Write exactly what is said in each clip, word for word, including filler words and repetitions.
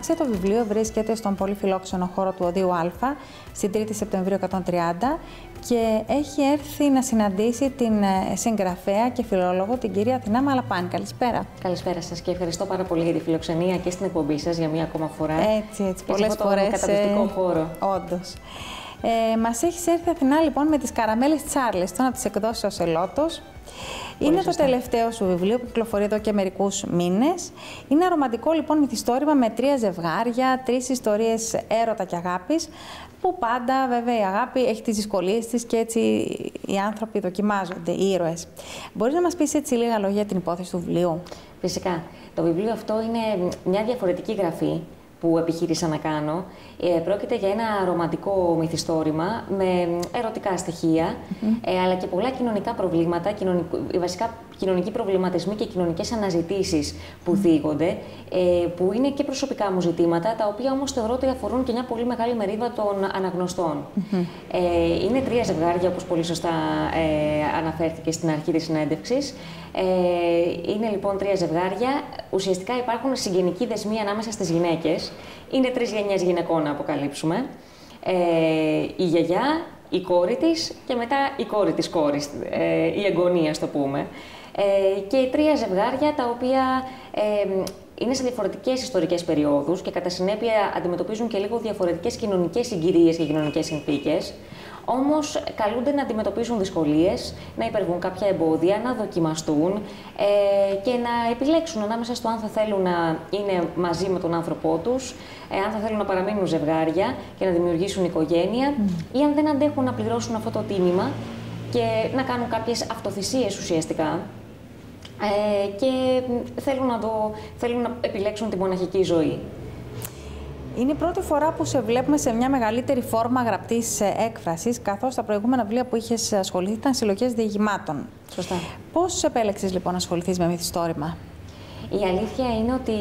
άνοιξε το βιβλίο, βρίσκεται στον πολύ φιλόξενο χώρο του Οδείου Α, στην τρίτη Σεπτεμβρίου εκατόν τριάντα και έχει έρθει να συναντήσει την συγγραφέα και φιλόλογο, την κυρία Αθηνά Μαλαπάνη. Καλησπέρα. Καλησπέρα σας και ευχαριστώ πάρα πολύ για τη φιλοξενία και στην εκπομπή σας για μία ακόμα φορά. Έτσι, έτσι, πολλές φορές. Καταπληκτικό ε... χώρο. Όντως. Ε, μας έχει έρθει Αθηνά λοιπόν με τις καραμέλες Τσάρλεστον από τις εκδόσεις Οσελότος. Είναι σωστά. Το τελευταίο σου βιβλίο που κυκλοφορεί εδώ και μερικούς μήνες. Είναι ρομαντικό λοιπόν μυθιστόρημα με τρία ζευγάρια, τρεις ιστορίες έρωτα και αγάπης, που πάντα βέβαια η αγάπη έχει τις δυσκολίες της και έτσι οι άνθρωποι δοκιμάζονται, οι ήρωες. Μπορείς να μας πεις έτσι λίγα λόγια για την υπόθεση του βιβλίου? Φυσικά. Το βιβλίο αυτό είναι μια διαφορετική γραφή που επιχείρησα να κάνω. Ε, πρόκειται για ένα ρομαντικό μυθιστόρημα με ερωτικά στοιχεία, mm-hmm. ε, αλλά και πολλά κοινωνικά προβλήματα, κοινωνικ... βασικά κοινωνικοί προβληματισμοί και κοινωνικές αναζητήσεις που mm-hmm. θίγονται, ε, που είναι και προσωπικά μου ζητήματα, τα οποία όμως θεωρώ ότι αφορούν και μια πολύ μεγάλη μερίδα των αναγνωστών. Mm-hmm. ε, είναι τρία ζευγάρια, όπως πολύ σωστά ε, αναφέρθηκε στην αρχή της συνέντευξης. Ε, είναι λοιπόν τρία ζευγάρια. Ουσιαστικά υπάρχουν συγγενικοί δεσμοί ανάμεσα στις γυναίκες. Είναι τρεις γενιές γυναικών να αποκαλύψουμε. Ε, η γιαγιά, η κόρη της και μετά η κόρη της κόρης, ε, η εγγονή, ας το πούμε. Ε, και τρία ζευγάρια τα οποία ε, είναι σε διαφορετικές ιστορικές περιόδους και κατά συνέπεια αντιμετωπίζουν και λίγο διαφορετικές κοινωνικές συγκυρίες και κοινωνικές συνθήκες. Όμως καλούνται να αντιμετωπίσουν δυσκολίες, να υπερβούν κάποια εμπόδια, να δοκιμαστούν ε, και να επιλέξουν ανάμεσα στο αν θα θέλουν να είναι μαζί με τον άνθρωπό τους, ε, αν θα θέλουν να παραμείνουν ζευγάρια και να δημιουργήσουν οικογένεια mm. ή αν δεν αντέχουν να πληρώσουν αυτό το τίμημα και να κάνουν κάποιες αυτοθυσίες ουσιαστικά ε, και θέλουν να, το, θέλουν να επιλέξουν τη μοναχική ζωή. Είναι η πρώτη φορά που σε βλέπουμε σε μια μεγαλύτερη φόρμα γραπτής έκφρασης, καθώς τα προηγούμενα βιβλία που είχες ασχοληθεί ήταν συλλογές διηγημάτων. Σωστά. Πώς επέλεξες λοιπόν να ασχοληθείς με μυθιστόρημα? Η αλήθεια είναι ότι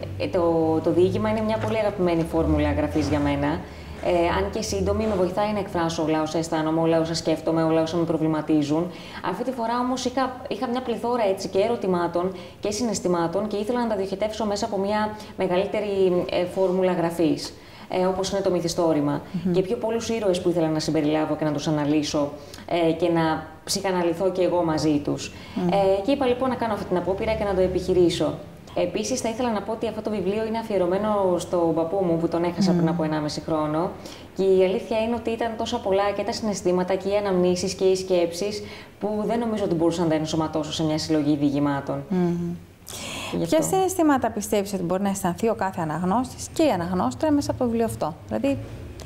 το, το διήγημα είναι μια πολύ αγαπημένη φόρμουλα γραφής για μένα. Ε, αν και σύντομη, με βοηθάει να εκφράσω όλα όσα αισθάνομαι, όλα όσα σκέφτομαι, όλα όσα με προβληματίζουν. Αυτή τη φορά όμως είχα, είχα μια πληθώρα έτσι και ερωτημάτων και συναισθημάτων και ήθελα να τα διοχετεύσω μέσα από μια μεγαλύτερη ε, φόρμουλα γραφής, ε, όπως είναι το μυθιστόρημα. Mm-hmm. Και πιο πολλούς ήρωες που ήθελα να συμπεριλάβω και να τους αναλύσω ε, και να ψυχαναλυθώ και εγώ μαζί τους. Mm-hmm. ε, και είπα λοιπόν να κάνω αυτή την απόπειρα και να το επιχειρήσω. Επίσης, θα ήθελα να πω ότι αυτό το βιβλίο είναι αφιερωμένο στον παππού μου που τον έχασα mm. πριν από ενάμιση χρόνο. Και η αλήθεια είναι ότι ήταν τόσα πολλά και τα συναισθήματα και οι αναμνήσεις και οι σκέψεις που δεν νομίζω ότι μπορούσα να τα ενσωματώσω σε μια συλλογή διηγημάτων. Mm. Ποια συναισθήματα πιστεύεις ότι μπορεί να αισθανθεί ο κάθε αναγνώστης και η αναγνώστρια μέσα από το βιβλίο αυτό? Δηλαδή,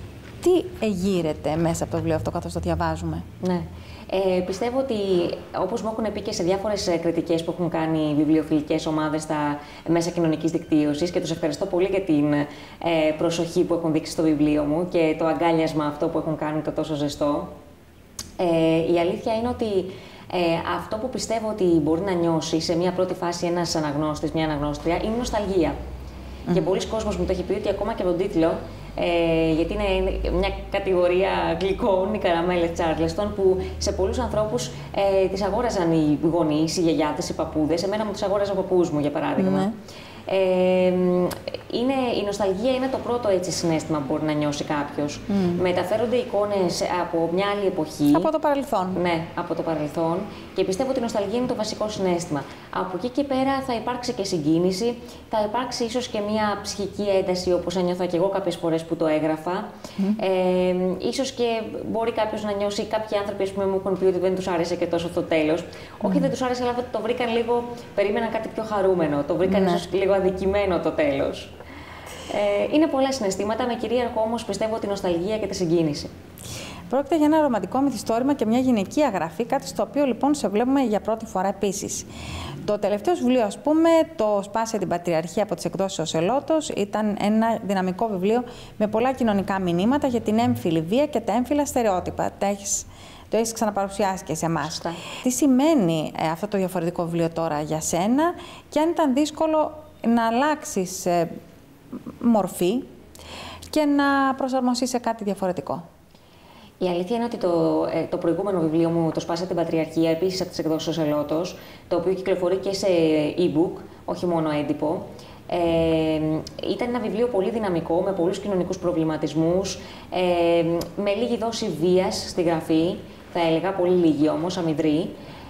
τι εγείρεται μέσα από το βιβλίο αυτό καθώς το διαβάζουμε? Ναι. Ε, πιστεύω ότι, όπως μου έχουν πει και σε διάφορες κριτικές που έχουν κάνει βιβλιοφιλικές ομάδες στα μέσα κοινωνικής δικτύωσης, και τους ευχαριστώ πολύ για την ε, προσοχή που έχουν δείξει στο βιβλίο μου και το αγκάλιασμα αυτό που έχουν κάνει το τόσο ζεστό. Ε, η αλήθεια είναι ότι ε, αυτό που πιστεύω ότι μπορεί να νιώσει σε μια πρώτη φάση ένας αναγνώστης, μια αναγνώστρια, είναι νοσταλγία. Mm. Και πολλοί κόσμος μου το έχει πει ότι ακόμα και τον τίτλο, Ε, γιατί είναι μια κατηγορία γλυκών, οι καραμέλες Τσάρλεστον, που σε πολλούς ανθρώπους ε, τις αγόραζαν οι γονείς, οι γιαγιάδες, οι παππούδες. Εμένα μου τις αγόραζε ο παππούς μου, για παράδειγμα. Mm. Ε, είναι, η νοσταλγία είναι το πρώτο έτσι συναίσθημα που μπορεί να νιώσει κάποιος. Mm. Μεταφέρονται εικόνες από μια άλλη εποχή. Από το παρελθόν. Ναι, από το παρελθόν. Και πιστεύω ότι η νοσταλγία είναι το βασικό συναίσθημα. Από εκεί και πέρα θα υπάρξει και συγκίνηση, θα υπάρξει ίσως και μια ψυχική ένταση, όπως ένιωθα και εγώ κάποιες φορές που το έγραφα. Mm. Ε, ίσως και μπορεί κάποιος να νιώσει, κάποιοι άνθρωποι που μου έχουν πει ότι δεν τους άρεσε και τόσο το τέλος. Mm. Όχι, δεν τους άρεσε, αλλά το βρήκαν λίγο, περίμεναν κάτι πιο χαρούμενο. Το βρήκαν mm. ίσως λίγο αδικημένο το τέλος. Ε, είναι πολλά συναισθήματα, με κυρίαρχο όμως πιστεύω τη νοσταλγία και τη συγκίνηση. Πρόκειται για ένα ρομαντικό μυθιστόρημα και μια γυναικεία γραφή, κάτι στο οποίο λοιπόν σε βλέπουμε για πρώτη φορά επίσης. Το τελευταίο βιβλίο, ας πούμε, το «Σπάσε την Πατριαρχία» από τις εκδόσεις Οσελότος, ήταν ένα δυναμικό βιβλίο με πολλά κοινωνικά μηνύματα για την έμφυλη βία και τα έμφυλα στερεότυπα. Τα έχεις, το έχεις ξαναπαρουσιάσει και σε εμάς. Τι σημαίνει ε, αυτό το διαφορετικό βιβλίο τώρα για σένα και αν ήταν δύσκολο να αλλάξεις ε, μορφή και να προσαρμοστείς σε κάτι διαφορετικό? Η αλήθεια είναι ότι το, ε, το προηγούμενο βιβλίο μου, το «Σπάσε την Πατριαρχία», επίσης από τις εκδόσεις Οσελότος, το οποίο κυκλοφορεί και σε e-book, όχι μόνο έντυπο, Ε, ήταν ένα βιβλίο πολύ δυναμικό, με πολλούς κοινωνικούς προβληματισμούς, ε, με λίγη δόση βίας στη γραφή, θα έλεγα, πολύ λίγη όμως, αμυδρή.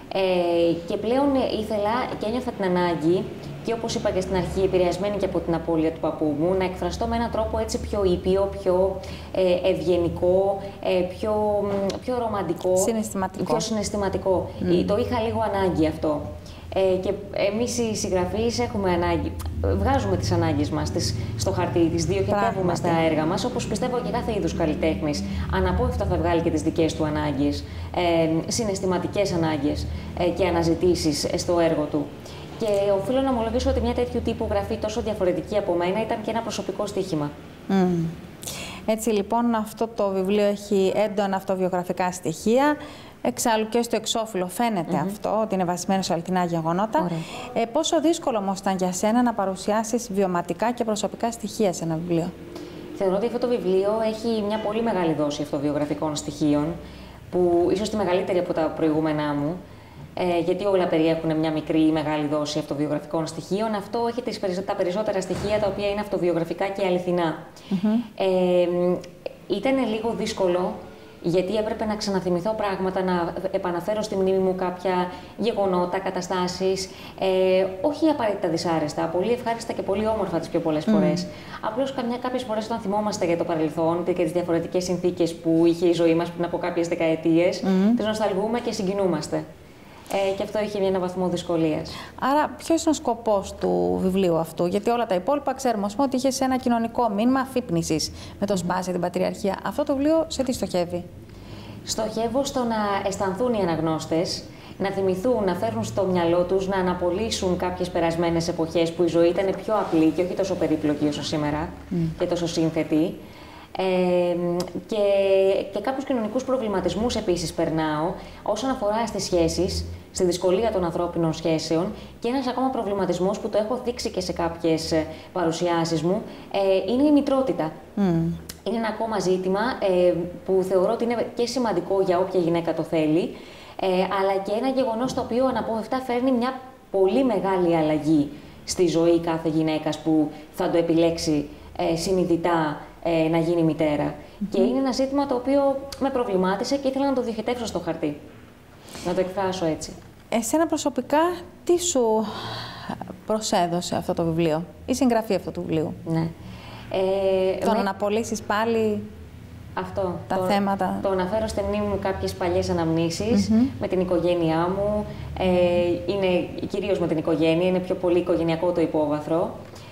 Ε, και πλέον ήθελα και ένιωθα την ανάγκη, και όπως είπα και στην αρχή, επηρεασμένη και από την απώλεια του παππού μου, να εκφραστώ με έναν τρόπο έτσι πιο ήπιο, πιο ε, ευγενικό, ε, πιο, πιο ρομαντικό, συναισθηματικό. πιο συναισθηματικό. Mm. Το είχα λίγο ανάγκη αυτό. Ε, και εμείς οι συγγραφείς έχουμε ανάγκη, βγάζουμε τις ανάγκες μας τις, στο χαρτί, τις διοχετεύουμε στα έργα μας, όπως πιστεύω και κάθε είδους καλλιτέχνης. Αναπόφευκτα θα βγάλει και τις δικές του ανάγκες, ε, συναισθηματικές ανάγκες ε, και αναζητήσεις στο έργο του. Και οφείλω να ομολογήσω ότι μια τέτοιου τύπου γραφή τόσο διαφορετική από μένα ήταν και ένα προσωπικό στοίχημα. Mm. Έτσι λοιπόν αυτό το βιβλίο έχει έντονα αυτοβιογραφικά στοιχεία. Εξάλλου και στο εξώφυλλο φαίνεται mm-hmm. αυτό, ότι είναι βασισμένο σε αληθινά γεγονότα. Ε, πόσο δύσκολο όμως ήταν για σένα να παρουσιάσεις βιωματικά και προσωπικά στοιχεία σε ένα βιβλίο? Θεωρώ ότι αυτό το βιβλίο έχει μια πολύ μεγάλη δόση αυτοβιογραφικών στοιχείων, που ίσως τη μεγαλύτερη από τα προηγούμενά μου. Ε, γιατί όλα περιέχουν μια μικρή ή μεγάλη δόση αυτοβιογραφικών στοιχείων. Αυτό έχει τις, τα περισσότερα στοιχεία τα οποία είναι αυτοβιογραφικά και αληθινά. Mm-hmm. ε, ήταν λίγο δύσκολο, γιατί έπρεπε να ξαναθυμηθώ πράγματα, να επαναφέρω στη μνήμη μου κάποια γεγονότα, καταστάσεις, ε, όχι απαραίτητα δυσάρεστα, πολύ ευχάριστα και πολύ όμορφα τις πιο πολλές φορές. Mm. Απλώς κάποιες φορές όταν θυμόμαστε για το παρελθόν και τις διαφορετικές συνθήκες που είχε η ζωή μας πριν από κάποιες δεκαετίες, mm. τις νοσταλγούμε και συγκινούμαστε. Ε, και αυτό είχε ένα βαθμό δυσκολίας. Άρα, ποιος είναι ο σκοπός του βιβλίου αυτού? Γιατί όλα τα υπόλοιπα ξέρουμε, ας πούμε, ότι είχε ένα κοινωνικό μήνυμα αφύπνισης με το Σπάση, την Πατριαρχία. Αυτό το βιβλίο σε τι στοχεύει? Στοχεύω στο να αισθανθούν οι αναγνώστες, να θυμηθούν, να φέρουν στο μυαλό τους, να αναπολύσουν κάποιες περασμένες εποχές που η ζωή ήταν πιο απλή και όχι τόσο περίπλοκη όσο σήμερα mm. και τόσο σύνθετη. Ε, και, και κάποιους κοινωνικούς προβληματισμούς επίσης περνάω όσον αφορά στις σχέσεις, στη δυσκολία των ανθρώπινων σχέσεων, και ένας ακόμα προβληματισμός που το έχω δείξει και σε κάποιες παρουσιάσεις μου ε, είναι η μητρότητα. Mm. Είναι ένα ακόμα ζήτημα ε, που θεωρώ ότι είναι και σημαντικό για όποια γυναίκα το θέλει, ε, αλλά και ένα γεγονός το οποίο αναπόφευκτα φέρνει μια πολύ μεγάλη αλλαγή στη ζωή κάθε γυναίκας που θα το επιλέξει ε, συνειδητά ε, να γίνει μητέρα. Mm-hmm. Και είναι ένα ζήτημα το οποίο με προβλημάτισε και ήθελα να το διοχετεύσω στο χαρτί. Να το εκφράσω έτσι. Εσένα προσωπικά, τι σου προσέδωσε αυτό το βιβλίο, η συγγραφή αυτού του βιβλίου? Ναι. Ε, το με... να αναπολύσεις πάλι αυτό, τα το, θέματα. Το να φέρω στη μνήμη μου κάποιες παλιές αναμνήσεις mm-hmm. με την οικογένειά μου. Ε, είναι κυρίως με την οικογένεια, είναι πιο πολύ οικογενειακό το υπόβαθρο.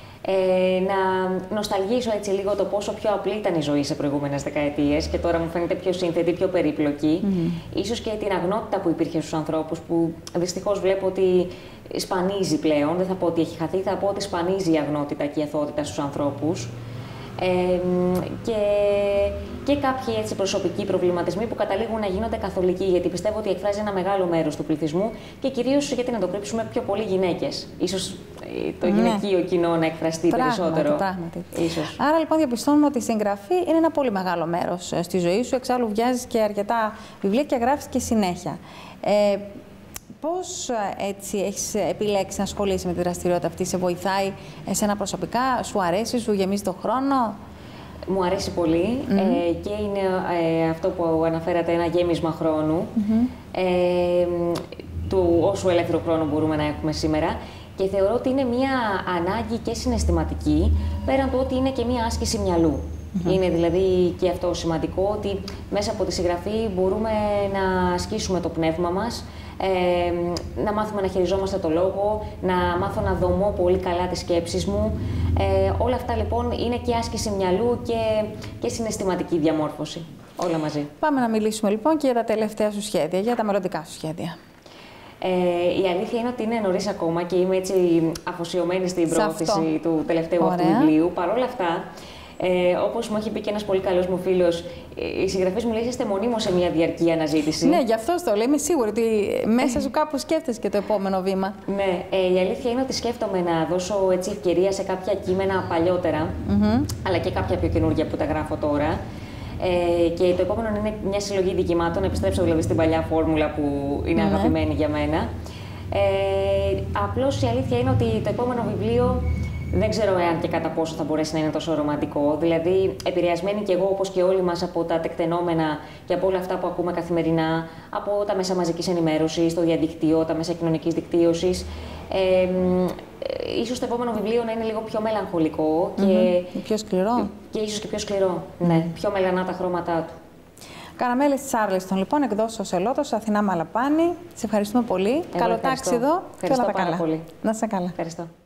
Ε, να νοσταλγήσω έτσι λίγο το πόσο πιο απλή ήταν η ζωή σε προηγούμενες δεκαετίες και τώρα μου φαίνεται πιο σύνθετη, πιο περίπλοκη. Mm-hmm. Ίσως και την αγνότητα που υπήρχε στους ανθρώπους, που δυστυχώς βλέπω ότι σπανίζει πλέον. Δεν θα πω ότι έχει χαθεί, θα πω ότι σπανίζει η αγνότητα και η αθωότητα στους ανθρώπους. Ε, και, και κάποιοι έτσι προσωπικοί προβληματισμοί που καταλήγουν να γίνονται καθολικοί, γιατί πιστεύω ότι εκφράζει ένα μεγάλο μέρος του πληθυσμού και κυρίως, γιατί να το κρύψουμε, πιο πολλοί γυναίκες. Ίσως το ναι. γυναικείο κοινό να εκφραστεί πράγματι, περισσότερο. Πράγματι. Ίσως. Άρα λοιπόν διαπιστώνουμε ότι η συγγραφή είναι ένα πολύ μεγάλο μέρος στη ζωή σου. Εξάλλου βιάζεις και αρκετά βιβλία και γράφεις και συνέχεια. Ε, Πώς έτσι έχεις επιλέξει να ασχολείσαι με τη δραστηριότητα αυτή, σε βοηθάει εσένα προσωπικά, σου αρέσει, σου γεμίζει το χρόνο? Μου αρέσει πολύ mm-hmm. ε, και είναι ε, αυτό που αναφέρατε, ένα γέμισμα χρόνου, mm-hmm. ε, του όσου ελεύθερο χρόνο μπορούμε να έχουμε σήμερα, και θεωρώ ότι είναι μια ανάγκη και συναισθηματική, πέραν του ότι είναι και μια άσκηση μυαλού. Mm-hmm. Είναι δηλαδή και αυτό σημαντικό, ότι μέσα από τη συγγραφή μπορούμε να ασκήσουμε το πνεύμα μας, Ε, να μάθουμε να χειριζόμαστε το λόγο, να μάθω να δομώ πολύ καλά τις σκέψεις μου. Ε, όλα αυτά λοιπόν είναι και άσκηση μυαλού και, και συναισθηματική διαμόρφωση. Όλα μαζί. Πάμε να μιλήσουμε λοιπόν και για τα τελευταία σου σχέδια, για τα μελλοντικά σου σχέδια. Ε, η αλήθεια είναι ότι είναι νωρίς ακόμα και είμαι έτσι αφοσιωμένη στην πρόθεση του τελευταίου αυτού βιβλίου. Παρ' όλα αυτά, Ε, όπως μου έχει πει και ένας πολύ καλός μου φίλος, οι συγγραφείς μου λέει: είστε μονίμως σε μια διαρκή αναζήτηση. Ναι, γι' αυτό το λέω. Είμαι σίγουρη ότι μέσα σου κάπου σκέφτεσαι και το επόμενο βήμα. Ναι, ε, η αλήθεια είναι ότι σκέφτομαι να δώσω έτσι ευκαιρία σε κάποια κείμενα παλιότερα, mm-hmm. αλλά και κάποια πιο καινούργια που τα γράφω τώρα. Ε, και το επόμενο είναι μια συλλογή δικημάτων, επιστρέψω δηλαδή στην παλιά φόρμουλα που είναι mm-hmm. αγαπημένη για μένα. Ε, απλώς η αλήθεια είναι ότι το επόμενο βιβλίο Δεν ξέρω εάν και κατά πόσο θα μπορέσει να είναι τόσο ρομαντικό. Δηλαδή, επηρεασμένη κι εγώ, όπως και όλοι μας, από τα τεκτενόμενα και από όλα αυτά που ακούμε καθημερινά, από τα μέσα μαζικής ενημέρωσης, το διαδικτύο, τα μέσα κοινωνικής δικτύωσης. Ε, ίσως το επόμενο βιβλίο να είναι λίγο πιο μελαγχολικό και, mm-hmm. πιο σκληρό. Και ίσως και πιο σκληρό. Mm-hmm. Ναι, πιο μελανά τα χρώματά του. Καραμέλης Τσάρλιστον, λοιπόν, εκδόσεις Οσελότος, Αθηνά Μαλαπάνη. Σε ευχαριστούμε πολύ. Εγώ Καλό ταξίδι εδώ και όλα τα καλά. Πολύ. Να είσαι καλά. Ευχαριστώ.